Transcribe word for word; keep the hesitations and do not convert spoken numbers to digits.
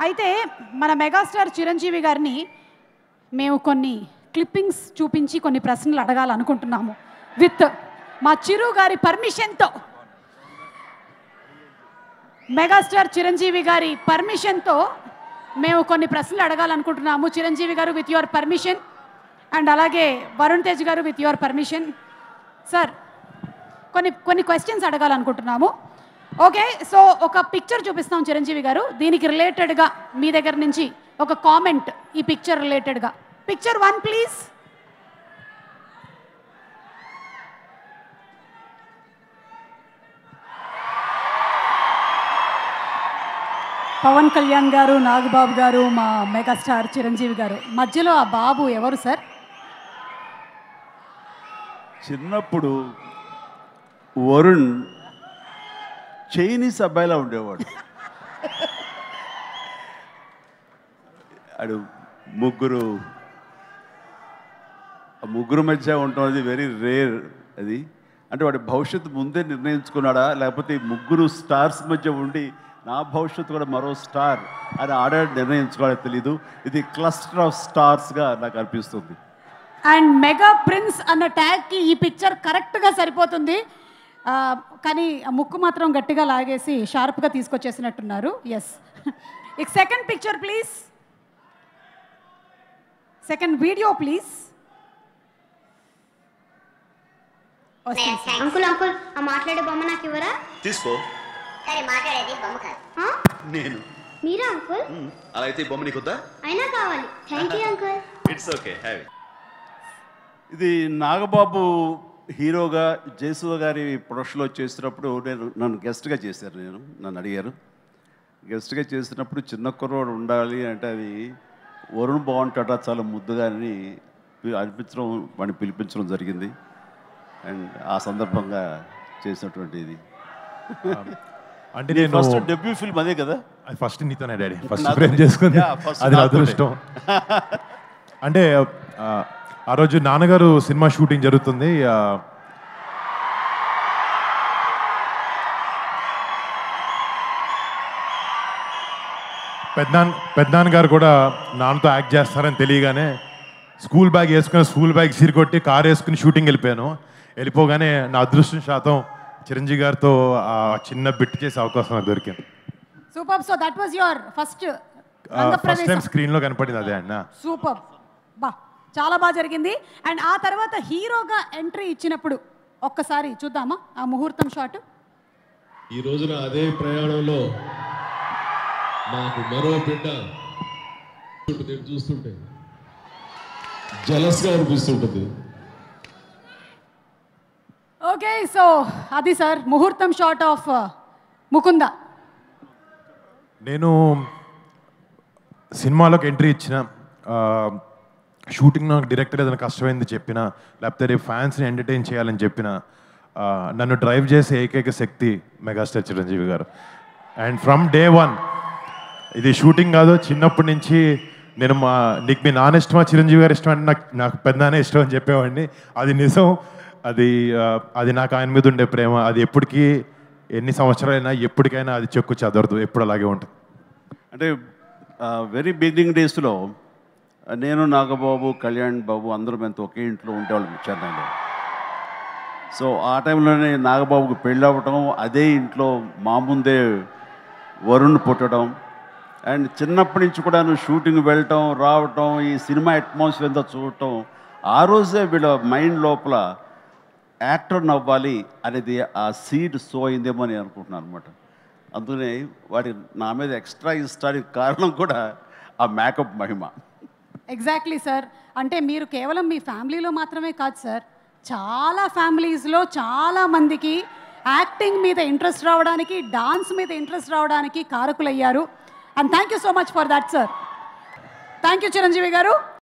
అయితే మన మెగాస్టార్ చిరంజీవి గారిని మేము కొన్ని క్లిప్పింగ్స్ చూపించి కొన్ని ప్రశ్నలు అడగాలనుకుంటున్నాము విత్ మా చిరు గారి పర్మిషన్తో. మెగాస్టార్ చిరంజీవి గారి పర్మిషన్తో మేము కొన్ని ప్రశ్నలు అడగాలనుకుంటున్నాము. చిరంజీవి గారు విత్ యువర్ పర్మిషన్ అండ్ అలాగే వరుణ్ తేజ్ గారు విత్ యువర్ పర్మిషన్. సార్ కొన్ని కొన్ని క్వశ్చన్స్ అడగాలనుకుంటున్నాము. ఓకే, సో ఒక పిక్చర్ చూపిస్తాం చిరంజీవి గారు, దీనికి రిలేటెడ్గా మీ దగ్గర నుంచి ఒక కామెంట్ ఈ పిక్చర్ రిలేటెడ్గా. Picture one please. Pawan Kalyan garu, Nagababu గారు, మా మెగాస్టార్ చిరంజీవి గారు, మధ్యలో ఆ బాబు ఎవరు సార్? చిన్నప్పుడు వరుణ్ చైనీస్ అబ్బాయిలా ఉండేవాడు. అడు ముగ్గురు ముగ్గురు మధ్య ఉంటుంది, వెరీ రేర్ అది. అంటే వాడి భవిష్యత్తు ముందే నిర్ణయించుకున్నాడా, లేకపోతే ముగ్గురు స్టార్స్ మధ్య ఉండి నా భవిష్యత్తు కూడా మరో స్టార్ అని ఆడ నిర్ణయించుకోవాలో తెలీదు. ఇది క్లస్టర్ ఆఫ్ స్టార్స్గా నాకు అనిపిస్తుంది. అండ్ మెగా ప్రిన్స్ అన్న ట్యాగ్కి ఈ పిక్చర్ కరెక్ట్గా సరిపోతుంది. కానీ ముక్కు మాత్రం గట్టిగా లాగేసి షార్ప్గా తీసుకొచ్చేసినట్టున్నారు. ఎస్, ఇక second picture please. Second video please. Uncle uncle ఆ మాట్లాడే బొమ్మ నాకు ఇవ్వరా? తీసుకో. సరే, మాట్లాడేది బొమ్మ కాదు. నేను మీరా అంకుల్? అలా అయితే ఈ బొమ్మ నీకొద్దా? అయినా కావాలి. Thank you uncle. It's okay, have. ఇది నాగబాబు హీరోగా జయసుధ గారి ప్రొడక్షన్లో చేసినప్పుడు నేను నన్ను గెస్ట్గా చేశారు. నేను నన్ను అడిగారు గెస్ట్గా చేసినప్పుడు చిన్న కుర్రోడు ఉండాలి అంటే అది వరుణ్ బాగుంటాడా చాలా ముద్దుగా అని అనిపించడం, వాడిని పిలిపించడం జరిగింది. అండ్ ఆ సందర్భంగా చేసినటువంటి ఇది అంటే నేను ఫస్ట్ డెబ్యూ ఫిల్మ్ అదే కదా. అది ఫస్ట్ నీతోనే డాడీ ఫస్ట్ ఫ్రేమ్ చేసుకుంది, అది నా అదృష్టం. అంటే ఆ రోజు నాన్నగారు సినిమా షూటింగ్ జరుగుతుంది. పెద్దనాన్న పెద్దనాన్నగారు కూడా నాన్నతో యాక్ట్ చేస్తారని తెలియగానే స్కూల్ బ్యాగ్ వేసుకుని స్కూల్ బ్యాగ్ సిరికొట్టి కార్ వేసుకుని షూటింగ్ వెళ్ళిపోయాను. వెళ్ళిపోగానే నా అదృష్టం శాతం చిరంజీవి గారితో ఆ చిన్న బిట్ చేసే అవకాశం నాకు దొరికింది. Super. So that was your first first time స్క్రీన్లో కనపడింది అదే అన్న. సూపర్, బా చాలా బాగా జరిగింది. అండ్ ఆ తర్వాత హీరోగా ఎంట్రీ ఇచ్చినప్పుడు ఒక్కసారి చూద్దామా ఆ ముహూర్తం షాట్. ఈ రోజున అదే ప్రయాణంలో నాకు మరో బిడ్డ చూస్తుంటే జలస్గా అనిపిస్తుంటుంది. ఓకే, సో అది సార్ ముహూర్తం షాట్ ఆఫ్ ముకుంద. నేను సినిమాలోకి ఎంట్రీ ఇచ్చిన, షూటింగ్ నాకు డైరెక్టర్ ఏదైనా కష్టమైంది చెప్పిన, లేకపోతే రేపు ఫ్యాన్స్ని ఎంటర్టైన్ చేయాలని చెప్పిన, నన్ను డ్రైవ్ చేసే ఏకైక శక్తి megastar Chiranjeevi garu. And from day one ఇది షూటింగ్ కాదు, చిన్నప్పటి నుంచి నేను మా నీకు మీ నాన్న ఇష్టమా చిరంజీవి గారు ఇష్టం అంటే నాకు నాకు పెద్దనానే ఇష్టం అని చెప్పేవాడిని. అది నిజం. అది అది నాకు ఆయన మీద ఉండే ప్రేమ అది ఎప్పటికీ ఎన్ని సంవత్సరాలైనా ఎప్పటికైనా అది చెక్కు చదరదు, ఎప్పుడు అలాగే ఉంటుంది. అంటే వెరీ బిగినింగ్ డేస్లో నేను నాగబాబు కళ్యాణ్ బాబు అందరం ఎంత ఒకే ఇంట్లో ఉండేవాళ్ళం చెన్నైలో. సో ఆ టైంలోనే నాగబాబుకి పెళ్ళి అవ్వటం, అదే ఇంట్లో మా ముందే వరుణ్ పుట్టడం, అండ్ చిన్నప్పటి నుంచి కూడా నువ్వు షూటింగ్ వెళ్ళటం రావటం, ఈ సినిమా అట్మాస్ఫియర్ అంతా చూడటం, ఆ రోజే వీళ్ళ మైండ్ లోపల యాక్టర్ నవ్వాలి అనేది ఆ సీడ్ సో అయిందేమో అని అనుకుంటున్నాను అనమాట. అందుకనే వాడి నా మీద ఎక్స్ట్రా ఇష్టానికి కారణం కూడా ఆ మేకప్ మహిమ. Exactly sir. అంటే మీరు కేవలం మీ ఫ్యామిలీలో మాత్రమే కాదు సార్, చాలా ఫ్యామిలీస్లో చాలా మందికి యాక్టింగ్ మీద ఇంట్రెస్ట్ రావడానికి, డాన్స్ మీద ఇంట్రెస్ట్ రావడానికి కారకులయ్యారు. And thank you so much for that sir. Thank you Chiranjeevi గారు.